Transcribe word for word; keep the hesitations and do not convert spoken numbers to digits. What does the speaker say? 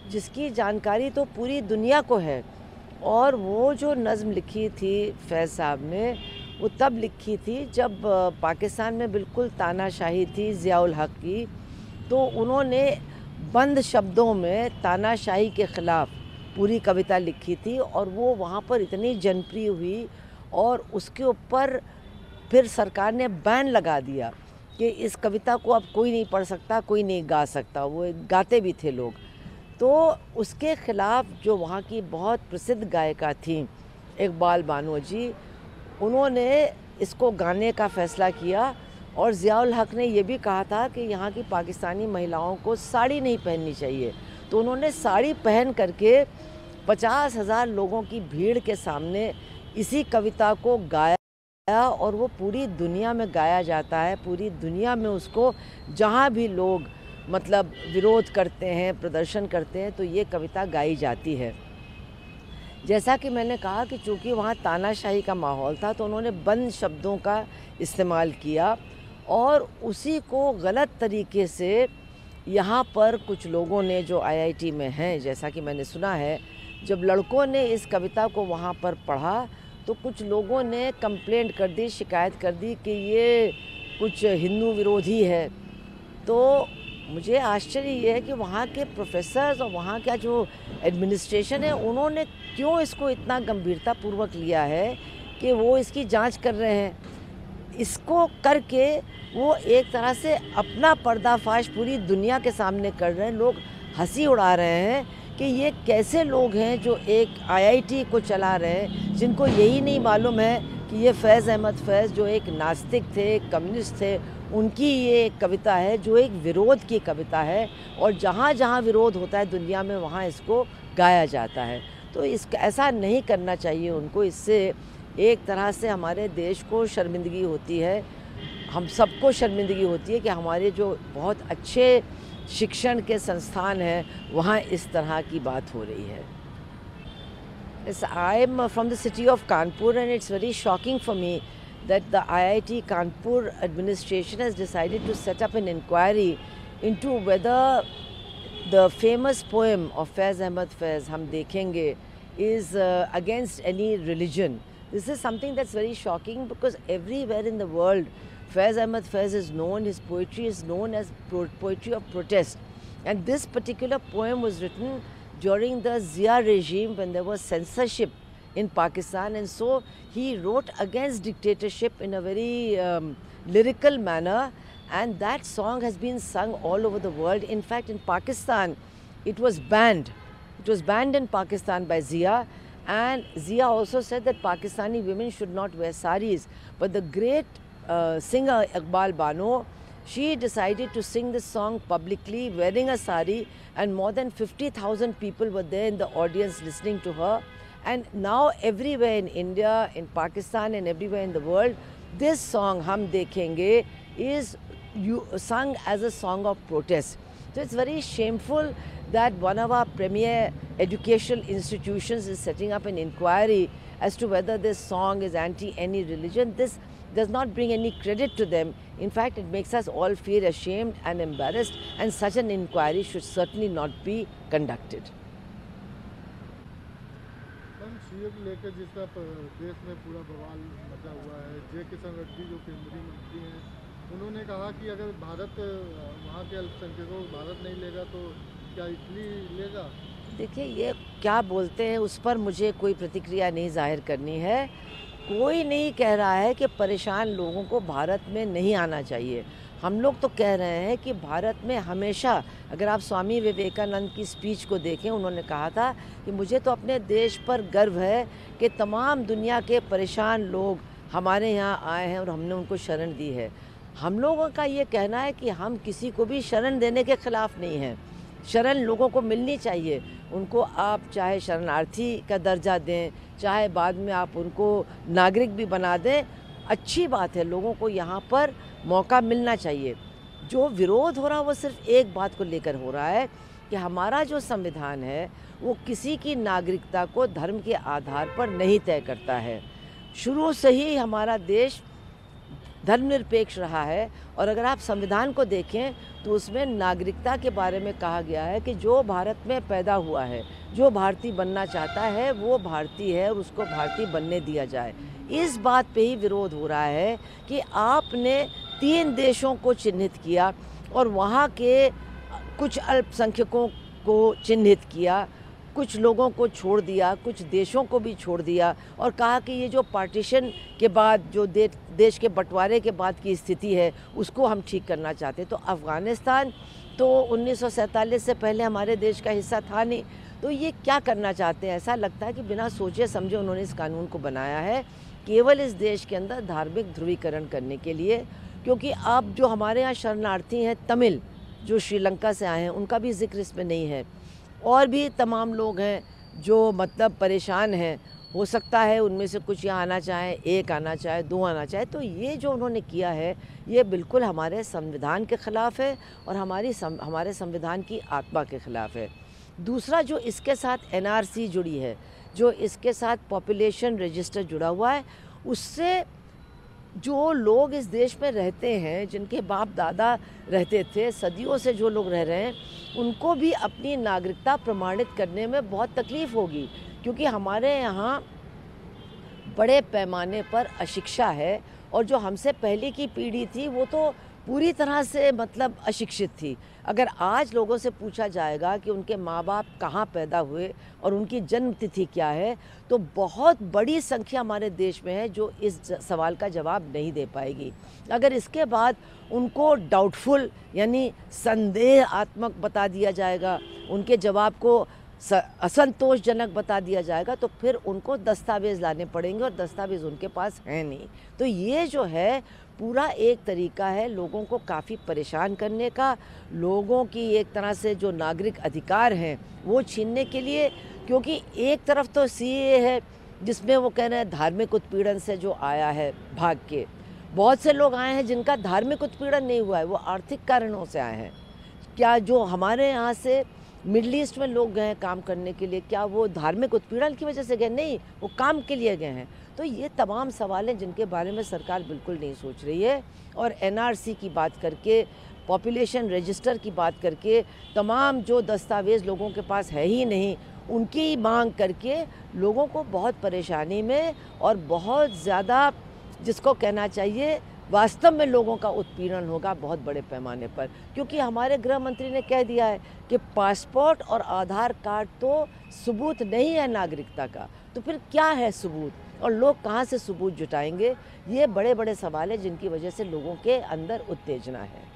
जिसकी जानकारी तो पूरी दुनिया को है। और वो जो नज़्म लिखी थी फैज़ साहब ने, वो तब लिखी थी जब पाकिस्तान में बिल्कुल तानाशाही थी ज़ियाउल हक़ की। तो उन्होंने बंद शब्दों में तानाशाही के ख़िलाफ़ पूरी कविता लिखी थी और वो वहाँ पर इतनी जनप्रिय हुई और उसके ऊपर फिर सरकार ने बैन लगा दिया कि इस कविता को अब कोई नहीं पढ़ सकता, कोई नहीं गा सकता। वो गाते भी थे लोग। तो उसके ख़िलाफ़ जो वहाँ की बहुत प्रसिद्ध गायिका थी इकबाल बानो जी, उन्होंने इसको गाने का फ़ैसला किया। और ज़ियाउल हक़ ने ये भी कहा था कि यहाँ की पाकिस्तानी महिलाओं को साड़ी नहीं पहननी चाहिए। तो उन्होंने साड़ी पहन करके पचास हज़ार लोगों की भीड़ के सामने इसी कविता को गाया और वो पूरी दुनिया में गाया जाता है। पूरी दुनिया में उसको जहाँ भी लोग मतलब विरोध करते हैं, प्रदर्शन करते हैं, तो ये कविता गाई जाती है। जैसा कि मैंने कहा कि चूँकि वहाँ तानाशाही का माहौल था, तो उन्होंने बंद शब्दों का इस्तेमाल किया और उसी को गलत तरीके से यहाँ पर कुछ लोगों ने जो आई आई टी में हैं, जैसा कि मैंने सुना है, जब लड़कों ने इस कविता को वहाँ पर पढ़ा तो कुछ लोगों ने कंप्लेंट कर दी, शिकायत कर दी कि ये कुछ हिंदू विरोधी है। तो मुझे आश्चर्य ये है कि वहाँ के प्रोफेसर्स और वहाँ का जो एडमिनिस्ट्रेशन है, उन्होंने क्यों इसको इतना गंभीरतापूर्वक लिया है कि वो इसकी जांच कर रहे हैं। इसको करके वो एक तरह से अपना पर्दाफाश पूरी दुनिया के सामने कर रहे हैं। लोग हंसी उड़ा रहे हैं कि ये कैसे लोग हैं जो एक आई आई टी को चला रहे हैं, जिनको यही नहीं मालूम है कि ये फैज़ अहमद फैज़ जो एक नास्तिक थे, कम्युनिस्ट थे, उनकी ये एक कविता है जो एक विरोध की कविता है और जहाँ जहाँ विरोध होता है दुनिया में वहाँ इसको गाया जाता है। तो इस ऐसा नहीं करना चाहिए उनको। इससे एक तरह से हमारे देश को शर्मिंदगी होती है, हम सबको शर्मिंदगी होती है कि हमारे जो बहुत अच्छे शिक्षण के संस्थान हैं वहाँ इस तरह की बात हो रही है। Yes, I am from the city of Kanpur and it's very shocking for me that the I I T Kanpur administration has decided to set up an inquiry into whether the famous poem of Faiz Ahmad Faiz, Hum Dekhenge, is uh, against any religion. This is something that's very shocking because everywhere in the world, Faiz Ahmad Faiz is known, his poetry is known as pro poetry of protest. And this particular poem was written during the Zia regime when there was censorship in Pakistan, and so he wrote against dictatorship in a very um, lyrical manner, and that song has been sung all over the world. In fact, in Pakistan, it was banned. It was banned in Pakistan by Zia, and Zia also said that Pakistani women should not wear saris. But the great uh, singer Iqbal Bano, she decided to sing this song publicly wearing a sari, and more than fifty thousand people were there in the audience listening to her. And now everywhere in India, in Pakistan and everywhere in the world, this song, Hum Dekhenge, is you, sung as a song of protest. So it's very shameful that one of our premier educational institutions is setting up an inquiry as to whether this song is anti any religion. This does not bring any credit to them. In fact, it makes us all feel ashamed and embarrassed, and such an inquiry should certainly not be conducted. CA को लेकर जिस तरह देश में पूरा बवाल मचा हुआ है, जे किशन रेड्डी जो केंद्रीय मंत्री हैं, उन्होंने कहा कि अगर भारत वहाँ के अल्पसंख्यकों को भारत नहीं लेगा तो क्या इटली लेगा। देखिए, ये क्या बोलते हैं उस पर मुझे कोई प्रतिक्रिया नहीं जाहिर करनी है। कोई नहीं कह रहा है कि परेशान लोगों को भारत में नहीं आना चाहिए। हम लोग तो कह रहे हैं कि भारत में हमेशा, अगर आप स्वामी विवेकानंद की स्पीच को देखें, उन्होंने कहा था कि मुझे तो अपने देश पर गर्व है कि तमाम दुनिया के परेशान लोग हमारे यहाँ आए हैं और हमने उनको शरण दी है। हम लोगों का ये कहना है कि हम किसी को भी शरण देने के ख़िलाफ़ नहीं हैं। शरण लोगों को मिलनी चाहिए। उनको आप चाहे शरणार्थी का दर्जा दें, चाहे बाद में आप उनको नागरिक भी बना दें, अच्छी बात है। लोगों को यहाँ पर मौका मिलना चाहिए। जो विरोध हो रहा है वो सिर्फ एक बात को लेकर हो रहा है कि हमारा जो संविधान है वो किसी की नागरिकता को धर्म के आधार पर नहीं तय करता है। शुरू से ही हमारा देश धर्मनिरपेक्ष रहा है। और अगर आप संविधान को देखें तो उसमें नागरिकता के बारे में कहा गया है कि जो भारत में पैदा हुआ है, जो भारतीय बनना चाहता है वो भारतीय है और उसको भारतीय बनने दिया जाए। इस बात पे ही विरोध हो रहा है कि आपने तीन देशों को चिन्हित किया और वहाँ के कुछ अल्पसंख्यकों को चिन्हित किया, कुछ लोगों को छोड़ दिया, कुछ देशों को भी छोड़ दिया और कहा कि ये जो पार्टीशन के बाद जो दे, देश के बंटवारे के बाद की स्थिति है उसको हम ठीक करना चाहते हैं। तो अफ़गानिस्तान तो उन्नीस सौ सैंतालीस से पहले हमारे देश का हिस्सा था नहीं, तो ये क्या करना चाहते हैं? ऐसा लगता है कि बिना सोचे समझे उन्होंने इस कानून को बनाया है केवल इस देश के अंदर धार्मिक ध्रुवीकरण करने के लिए। क्योंकि अब जो हमारे यहाँ शरणार्थी हैं तमिल, जो श्रीलंका से आए हैं, उनका भी जिक्र इसमें नहीं है। और भी तमाम लोग हैं जो मतलब परेशान हैं, हो सकता है उनमें से कुछ यहाँ आना चाहें, एक आना चाहे, दो आना चाहे। तो ये जो उन्होंने किया है ये बिल्कुल हमारे संविधान के ख़िलाफ़ है और हमारी सम, हमारे संविधान की आत्मा के ख़िलाफ़ है। दूसरा जो इसके साथ एन आर सी जुड़ी है, जो इसके साथ पॉपुलेशन रजिस्टर जुड़ा हुआ है, उससे जो लोग इस देश में रहते हैं, जिनके बाप दादा रहते थे, सदियों से जो लोग रह रहे हैं, उनको भी अपनी नागरिकता प्रमाणित करने में बहुत तकलीफ़ होगी। क्योंकि हमारे यहाँ बड़े पैमाने पर अशिक्षा है और जो हमसे पहले की पीढ़ी थी वो तो पूरी तरह से मतलब अशिक्षित थी। अगर आज लोगों से पूछा जाएगा कि उनके माँ बाप कहाँ पैदा हुए और उनकी जन्म तिथि क्या है, तो बहुत बड़ी संख्या हमारे देश में है जो इस सवाल का जवाब नहीं दे पाएगी। अगर इसके बाद उनको डाउटफुल यानी संदेहात्मक बता दिया जाएगा, उनके जवाब को असंतोषजनक बता दिया जाएगा, तो फिर उनको दस्तावेज़ लाने पड़ेंगे और दस्तावेज़ उनके पास हैं नहीं। तो ये जो है पूरा एक तरीका है लोगों को काफ़ी परेशान करने का, लोगों की एक तरह से जो नागरिक अधिकार हैं वो छीनने के लिए। क्योंकि एक तरफ तो सी ए है जिसमें वो कह रहे हैं धार्मिक उत्पीड़न से जो आया है भाग के, बहुत से लोग आए हैं जिनका धार्मिक उत्पीड़न नहीं हुआ है, वो आर्थिक कारणों से आए हैं। क्या जो हमारे यहाँ से मिडल ईस्ट में लोग गए हैं काम करने के लिए, क्या वो धार्मिक उत्पीड़न की वजह से गए? नहीं, वो काम के लिए गए हैं। तो ये तमाम सवाल हैं जिनके बारे में सरकार बिल्कुल नहीं सोच रही है। और एन आर सी की बात करके, पॉपुलेशन रजिस्टर की बात करके, तमाम जो दस्तावेज़ लोगों के पास है ही नहीं, उनकी मांग करके लोगों को बहुत परेशानी में और बहुत ज़्यादा, जिसको कहना चाहिए वास्तव में लोगों का उत्पीड़न होगा बहुत बड़े पैमाने पर। क्योंकि हमारे गृह मंत्री ने कह दिया है कि पासपोर्ट और आधार कार्ड तो सबूत नहीं है नागरिकता का, तो फिर क्या है सबूत? और लोग कहाँ से सबूत जुटाएंगे? ये बड़े बड़े सवाल हैं जिनकी वजह से लोगों के अंदर उत्तेजना है।